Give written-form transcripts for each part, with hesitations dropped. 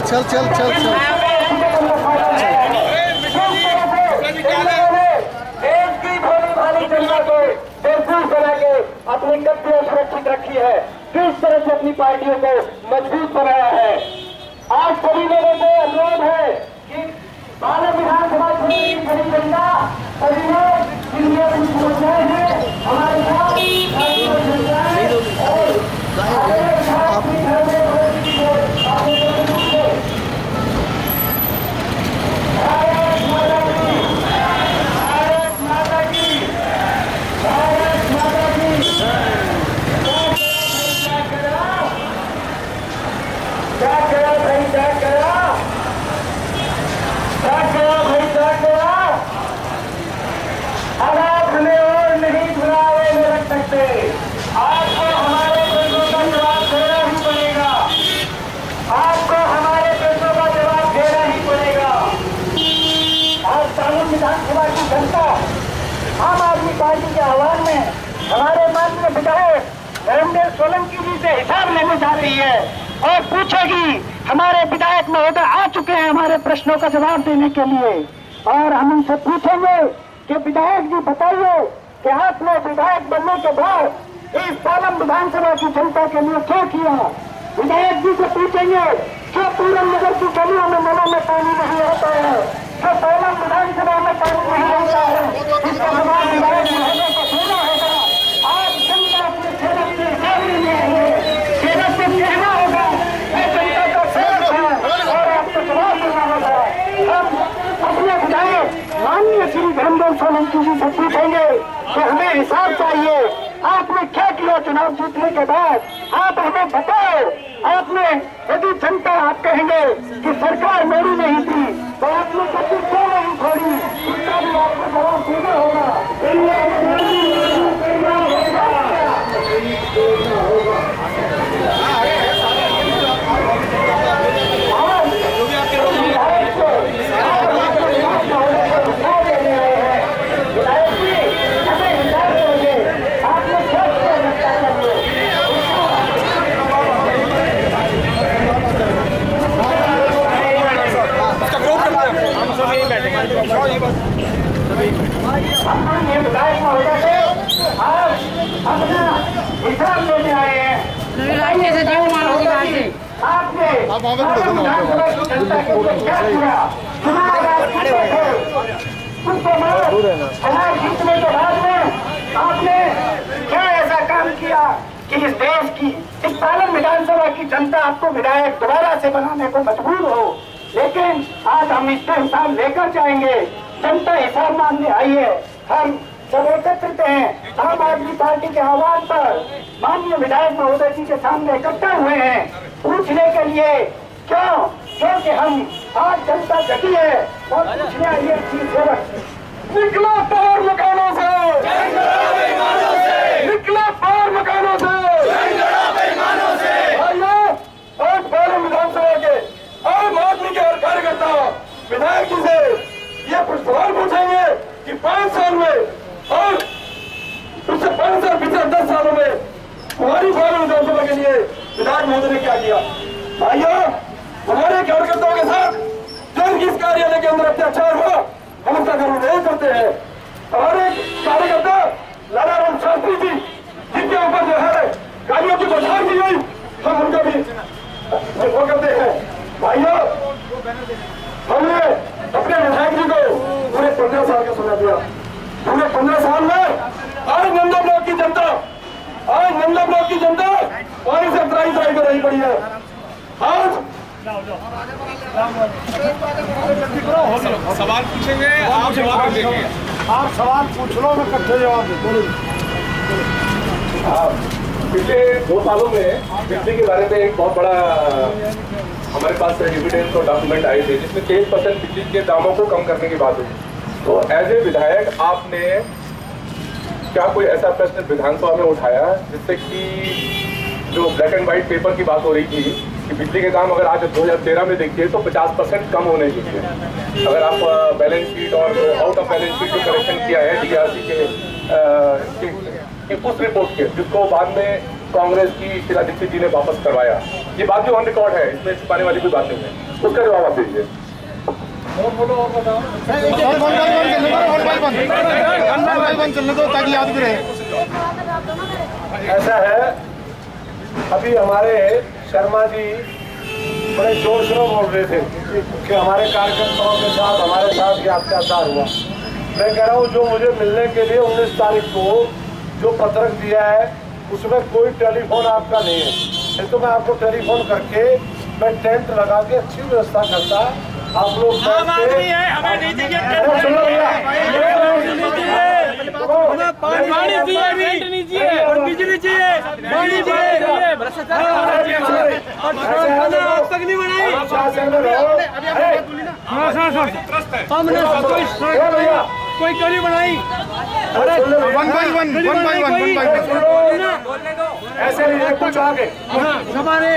चल चल चल चल देश की भोली भाली जनता को बेवकूफ बना के अपनी गद्दियां सुरक्षित रखी है, किस तरह से अपनी पार्टियों को मजबूत बनाया है। आज सभी लोगों को अनुरोध है कि बालक विधानसभा क्षेत्र की बड़ी जनता सभी लोग जिनके कुछ समस्याएं हैं हमारे साथ आपको हमारे प्रश्नों का जवाब देना ही पड़ेगा, आपको हमारे प्रश्नों का जवाब देना ही पड़ेगा। आज सालन विधानसभा की जनता आम आदमी पार्टी के आह्वान में हमारे माननीय विधायक धर्मेंद्र सोलंकी जी से हिसाब लेने जा रही है और पूछेगी। हमारे विधायक महोदय आ चुके हैं हमारे प्रश्नों का जवाब देने के लिए और हम उनसे पूछेंगे कि विधायक जी बताइए कि आपने विधायक बनने के बाद इस सालन विधानसभा की जनता के लिए क्या किया। विधायक जी से पूछेंगे क्या पूरन नगर की गलियों में नलों में पानी नहीं आता है, क्या सालन विधानसभा में पानी नहीं आता है, इसका जवाब विधायक महोदय को देना होगा। आज जनता अपने सेवक के सामने में है, सेवक से कहना होगा ये जनता का सेवक है और आपको जवाब देना होगा। हम अपने विधायक माननीय श्री धर्मेंद्र सोलंकी जी से पूछेंगे कि हमें हिसाब चाहिए, आपने क्या किया चुनाव जीतने के बाद, आप हमें बताओ। आपने यदि जनता आप कहेंगे कि सरकार मेरी नहीं थी तो आपने कभी क्यों नहीं छोड़ी, इसका भी आपको जवाब देना होगा। ये विधायक महोदय से आज अपना हिसाब लेने आए हैं। आपने विधानसभा की जनता के लिए क्या किया, चुनाव जीतने के बाद में आपने क्या ऐसा काम किया कि इस देश की इस सालन विधानसभा की जनता आपको विधायक दोबारा से बनाने को मजबूर हो। लेकिन आज हम इसका हिसाब लेकर जाएंगे। जनता हिसाब मांगने आई है, हम सब एकत्रित हैं, आम आदमी पार्टी के आह्वान पर माननीय विधायक महोदय जी के सामने इकट्ठा हुए हैं पूछने के लिए। क्यों? क्योंकि हम आज जनता जगी है और पूछने आई है कि सेवक निकला पार मकानों से, निकला पार मकानों से। आज सालन विधानसभा के आम आदमी के हर कार्यकर्ता विधायक जी से ये कुछ सवाल पूछेंगे कि 5 साल में और उससे 5 साल पिछले 10 सालों में हमारी सालन विधानसभा के लिए विधायक महोदय ने क्या किया। भाइयों, हमारे कार्यकर्ताओं के साथ जो इस कार्यालय के अंदर अत्याचार हुआ हम उसका गौरव नहीं करते हैं। हमारे कार्यकर्ता लाला राम शास्त्री जी जिनके ऊपर जो है गाड़ियों की बौछार की गई, हम उनका भी वो करते हैं। भाइयों, हमने अपने विधायक जी को पूरे 15 साल का समय दिया। पूरे 15 साल में आज नंदा ब्लॉक की जनता पानी से त्राही कर रही पड़ी है। आज सवाल पूछेंगे, आप जवाब देंगे। आप सवाल पूछ लो, मैं इकट्ठे जवाब दे। पिछले 2 सालों में बिजली के बारे में एक बहुत बड़ा हमारे पास एविडेंस और डॉक्यूमेंट आए थे जिसमें 23% बिजली के दामों को कम करने की बात हुई। तो एज ए विधायक आपने क्या कोई ऐसा प्रश्न विधानसभा में उठाया जिससे कि जो ब्लैक एंड व्हाइट पेपर की बात हो रही थी कि बिजली के दाम अगर आज 2013 में देखिए तो 50% कम होने चाहिए। अगर आप बैलेंस शीट और आउट ऑफ बैलेंस शीट जो करेक्शन किया है DRC के उस रिपोर्ट के, जिसको बाद में कांग्रेस की शीला दीक्षित जी ने वापस करवाया, ये बात जो ऑन रिकॉर्ड है, इसमें छुपाने वाली कोई बात नहीं है। उसका जवाब आप दीजिए। चलने दो ताकि याद भी रहे। ऐसा है, अभी हमारे शर्मा जी बड़े जोर शोर बोल रहे थे कि हमारे कार्यकर्ताओं के साथ हमारे साथ ये अत्याचार हुआ। मैं कह रहा हूँ जो मुझे मिलने के लिए 19 तारीख को जो पत्रक दिया है उसमें कोई टेलीफोन आपका नहीं है, नहीं तो मैं आपको टेलीफोन करके मैं टेंट लगा के अच्छी व्यवस्था करता। आप लोग हमें नहीं चाहिए पानी चाहिए, टेंट नहीं चाहिए, और बिजली चाहिए, पानी चाहिए, भ्रष्टाचार आज तक नहीं बनाई। कोई क्यों नहीं बनाई? ऐसे नहीं कुछ आगे हमारे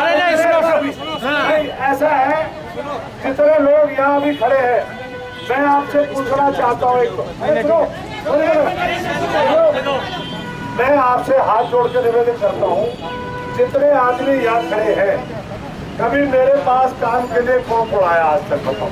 ऐसा है, जितने लोग यहाँ भी खड़े हैं मैं आपसे पूछना चाहता हूँ मैं आपसे हाथ जोड़ के निवेदन करता हूँ, जितने आदमी यहाँ खड़े हैं कभी मेरे पास काम के लिए कौन पढ़ाया आज तक बताओ?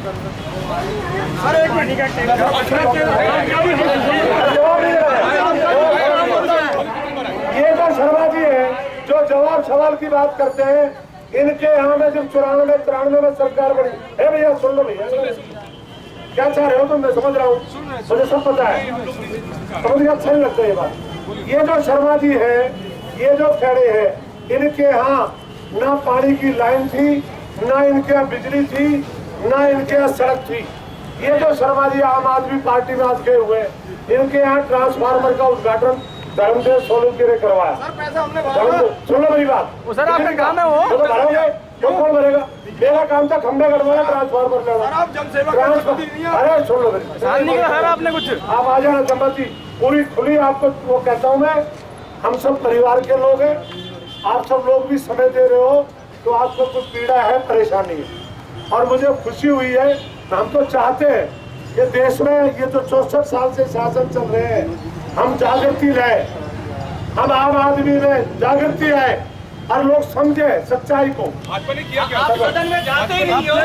ये जो शर्मा जी है जो जवाब सवाल की बात करते हैं, इनके यहाँ में जब 94-93 में सरकार बनी है। भैया सुन लो भैया, क्या चाह रहे हो तुम? मैं समझ रहा हूँ, मुझे सब पता है, समझ गया। अच्छा नहीं लगता ये बात। ये जो शर्मा जी है, ये जो खड़े हैं, इनके यहाँ ना पानी की लाइन थी, ना इनके यहाँ बिजली थी, ना इनके यहाँ सड़क थी। ये जो शर्मा जी आम आदमी पार्टी में आज गए हुए, इनके यहाँ ट्रांसफार्मर का उद्घाटन धर्मदेव सोलंकी ने करवाया। सुनो मेरी बात, सर आपका काम है वो तो भरोगे क्यों? कौन भरेगा? मेरा काम था खंबे गड़वाना, ट्रांसफार्मर लेना। अरे सुन लो सर आपने कुछ आप आ जाना चंबती पूरी खुली आपको वो कहता हूँ मैं। हम सब परिवार के लोग हैं, आप सब लोग भी समय दे रहे हो तो आपको कुछ पीड़ा है, परेशानी है, और मुझे खुशी हुई है। हम तो चाहते हैं कि देश में ये जो 64 साल से शासन चल रहे हैं, हम जागृति लाए, हम आम आदमी में जागृति आए और लोग समझे सच्चाई को। सदन में जाते ही नहीं हो।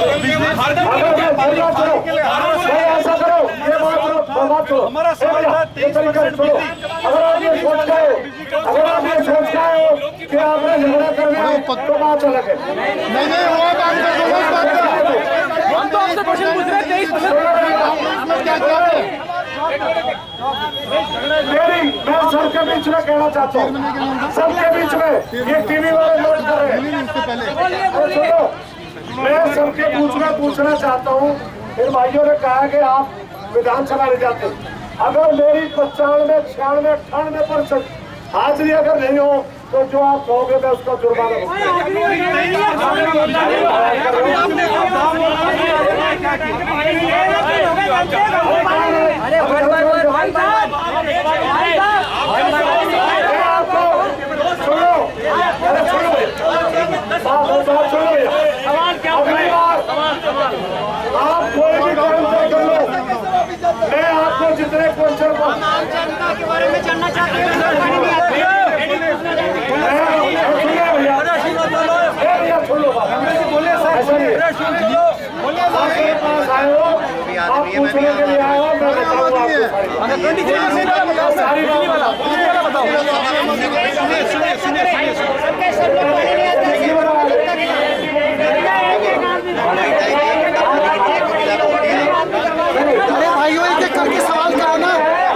ऐसा करो, ये बात करो, हमारा सवाल था 23% अगर आप ये सोच रहे हो कि आपने झगड़ा करना है तो बात अलग है। नहीं वो बात हम तो आपसे क्वेश्चन पूछ रहे हैं 23%। मैं सबके बीच में कहना चाहता हूँ, सबके बीच में ये टीवी वाले नोट कर रहे हैं। मैं सबके पूछना चाहता हूँ। फिर भाइयों ने कहा कि आप विधानसभा ले जाते, अगर मेरी 95-96-98% हाजिरी अगर नहीं हो तो जो आप कहोगे मैं उसका जुर्माना आप कोई भी काम कर लो, मैं आपको जितने क्वेश्चन के बारे में जानना चाहते हैं आपके पास आए हो, आप पूछने के लिए आए हो, मैं बताऊंगा आपको सारी भाइयों एक एक करके सवाल करो ना।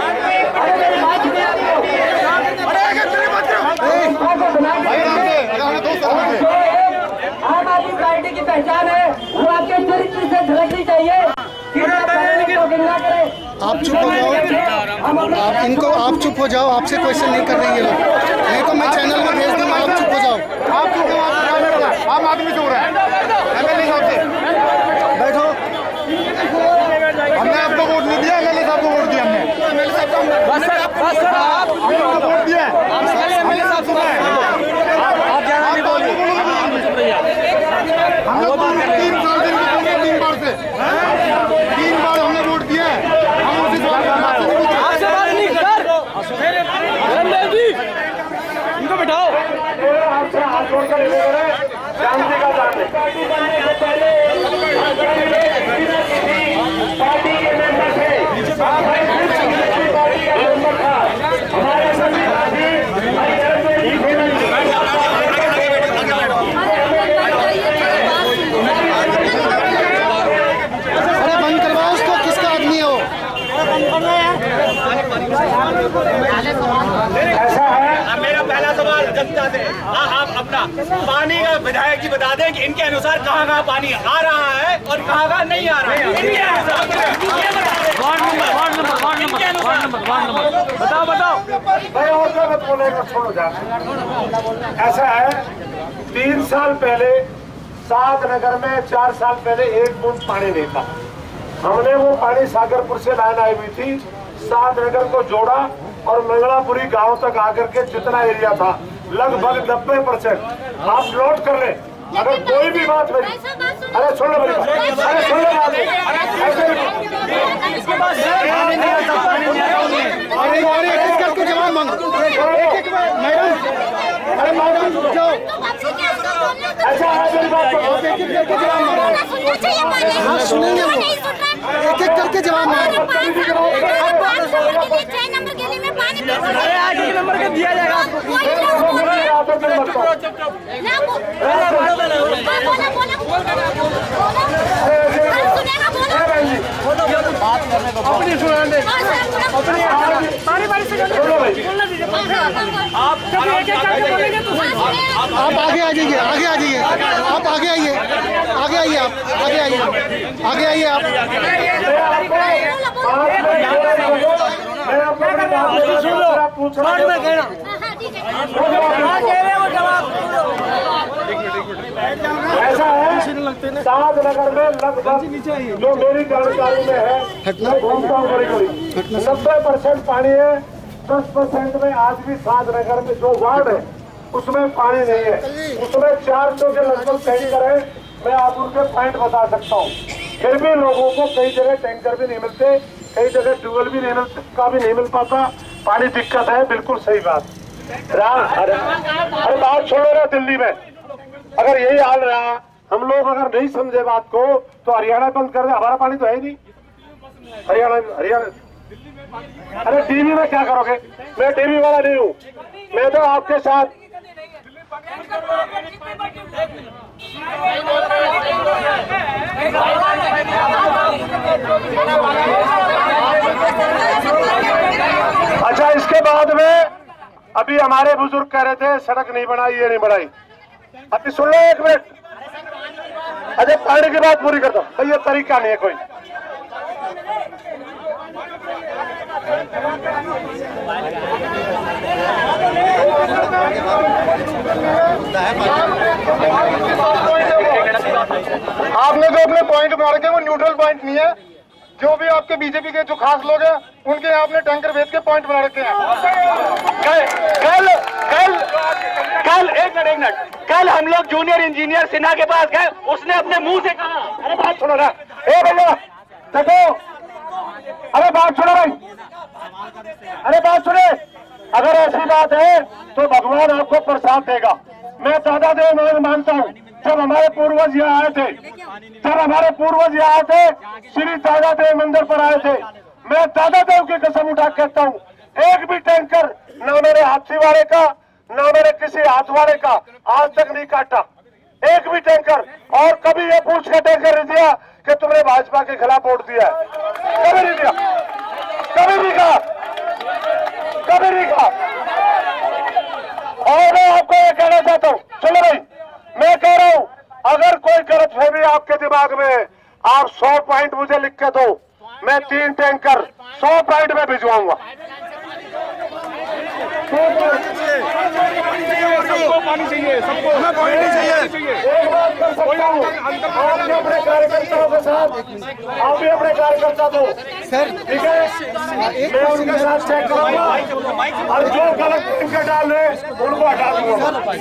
आम आदमी पार्टी की पहचान है, वो आपके चरित्र से झलकनी चाहिए। आप चुप हो जाओ, आप चुप हो जाओ, आपसे क्वेश्चन नहीं कर रहे ये लोग, नहीं तो मैं चैनल में भेज दूंगा। आप चुप हो जाओ, आप चुप हो, आम आदमी चुप रहा है। एमएलए साहब से बैठो, हमने आपको वोट नहीं दिया, एमएलए साहब को वोट दिया हमने। आपको वोट दिया, एमएलए साहब सुना है। हम लोग 3 साल दिन में 3 बार से 3 बार हमने वोट दिया है। हम उसी आपसे बात नहीं कर जी, इनको बिठाओ। आपसे हाथ जोड़कर शांति का दान है। बता दें, आप अपना पानी का विधायक जी बता दें कि इनके अनुसार कहाँ कहाँ पानी आ रहा है और कहाँ कहाँ नहीं आ रहा है। इनके अनुसार वार्ड नंबर बताओ भाई। और क्या मत बोलेगा, छोड़ो जा। ऐसा है, 3 साल पहले सात नगर में 4 साल पहले 1 बूंद पानी नहीं था। हमने वो पानी सागरपुर से लाइन आई हुई थी, सात नगर को जोड़ा और मंगलापुरी गांव तक आकर के जितना एरिया था लगभग 90%। आप नोट कर ले, अगर कोई भी बात मेरी, अरे सुन लो मेरी बात, अरे सुन लो बात, करके जवाब मांगो। मैडम, अरे मैडम जाओ, ऐसा है मेरी बात को हाँ सुनेंगे वो, एक एक करके जवाब मांगो। 6 नंबर के लिए मैं पानी अरे 8 नंबर का दिया जाएगा आपको। अपनी सुना दे, आप आगे आ जाइए, आगे आ जाइए, आप आगे आइए, आगे आइए, आप आगे आइए, आगे आइए आप। ऐसा है, सात नगर में लगभग जो मेरी जानकारी में है, मैं घूमता हूँ बड़ी बड़ी, 90% पानी है। 10% में आज भी सात नगर में जो वार्ड है उसमें पानी नहीं है। उसमें 400 के लगभग टैंकर है। मैं आप उनके पॉइंट बता सकता हूँ। फिर भी लोगों को कई जगह टैंकर भी नहीं मिलते, कई जगह ट्यूबवेल भी नहीं मिल पाता। पानी दिक्कत है, बिल्कुल सही बात। अरे बात छोड़ो ना, दिल्ली में अगर यही हाल रहा, हम लोग अगर नहीं समझे बात को तो हरियाणा बंद कर दे, हमारा पानी तो है ही नहीं। हरियाणा अरे टीवी में क्या करोगे? मैं टीवी वाला नहीं हूँ, मैं तो आपके साथ अच्छा। इसके बाद में अभी हमारे बुजुर्ग कह रहे थे सड़क नहीं बनाई, ये नहीं बनाई। अभी सुन लो 1 मिनट, अजय पानी की बात पूरी कर दो भाई, ये तरीका नहीं है कोई। आपने जो अपने पॉइंट मार के वो न्यूट्रल पॉइंट नहीं है। जो भी आपके बीजेपी के जो खास लोग हैं उनके यहाँ आपने टैंकर भेज के पॉइंट बना रखे हैं। एक मिनट, कल हम लोग जूनियर इंजीनियर सिन्हा के पास गए, उसने अपने मुंह से कहा, अरे बात सुनो ना, ए भैया देखो, अरे बात सुनो भाई, अरे बात सुने। अगर ऐसी बात है तो भगवान आपको प्रसाद देगा। मैं दादा देव मानता हूँ। जब हमारे पूर्वज यहाँ आए थे, श्री दादा देव मंदिर पर आए थे, मैं दादा देव की कसम उठा कहता हूँ, एक भी टैंकर ना मेरे हाथी वाले का ना मेरे किसी हाथ वाले का आज तक नहीं काटा, एक भी टैंकर। और कभी ये पूछ के टैंकर नहीं दिया कि तुमने भाजपा के खिलाफ वोट दिया है, कभी नहीं दिया, कभी नहीं कहा, कभी नहीं कहा। और मैं आपको ये कहना चाहता हूँ, चलो भाई, मैं कह रहा हूँ, अगर कोई गलतफहमी आपके दिमाग में है, आप 100 पॉइंट मुझे लिख के दो, मैं 3 टैंकर 100 पॉइंट में भिजवाऊंगा। सबको पानी चाहिए, सबको पानी चाहिए। एक बात कर सकता हूँ, आप भी अपने कार्यकर्ताओं के साथ, आप भी अपने कार्यकर्ता दो सर, ठीक है? मैं उनके साथ चेक करूंगा और जो गलत टैंकर डाल रहे उनको हटा दूंगा।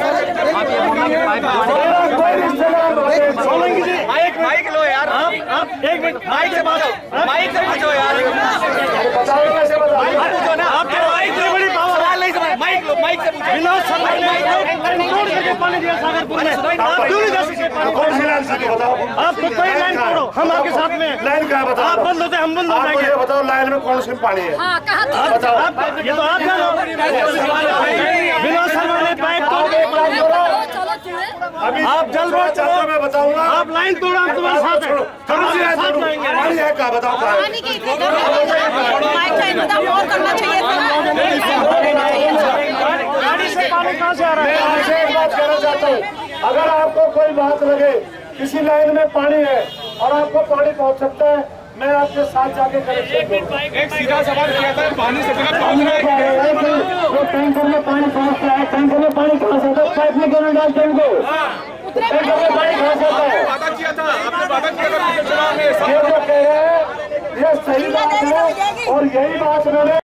माइक लो यार, आप 1 मिनट माइक से पूछो, माइक से पूछो यार, बताओ कैसे बताओ ना, आपके माइक से बड़ी पावर है, नहीं समझ, माइक लो, माइक से पूछो। विनोद शर्मा तोड़ करके पानी दिया सागरपुर में, आप क्यों नहीं जा सकते? कौन सी लाइन से बताओ, आप तो कोई लाइन तोड़ो, हम आपके साथ में। लाइन क्या बताओ? आप बंद होते हम बंद हो जाएंगे। मुझे बताओ लाइन में कौन सी पानी है? हाँ, कहा बताओ। ये तो आप जानो। विनोद शर्मा ने पाइप तोड़ के चलो अभी आप जल रहे हो, मैं बताऊंगा। आप लाइन तोड़ो, हम तुम्हारे साथ हैं। पानी है क्या बताओ कहाँ है? पानी की इतनी गर्मी हो जाए, माइक का इंतजाम और करना चाहिए था। गाड़ी से पानी कहाँ से आ रहा है? मैं आपसे एक बात कहना चाहता हूँ, अगर आपको कोई बात लगे किसी लाइन में पानी है और आपको पानी पहुँच सकता है, मैं आपके साथ जाके कनेक्शन दूंगा। एक सीधा सवाल किया था, पानी से बिना पहुंच रहा है। वो टैंकर में पानी पहुँचता है, टैंकर में पानी कहाँ से आता है? पाइप में क्यों डालते हैं उनको? टैंकर में पानी कहाँ से आता है? वादा किया था, आपने वादा किया था पिछले चुनाव में। ये जो कह रहे हैं ये सही बात है और यही बात मैंने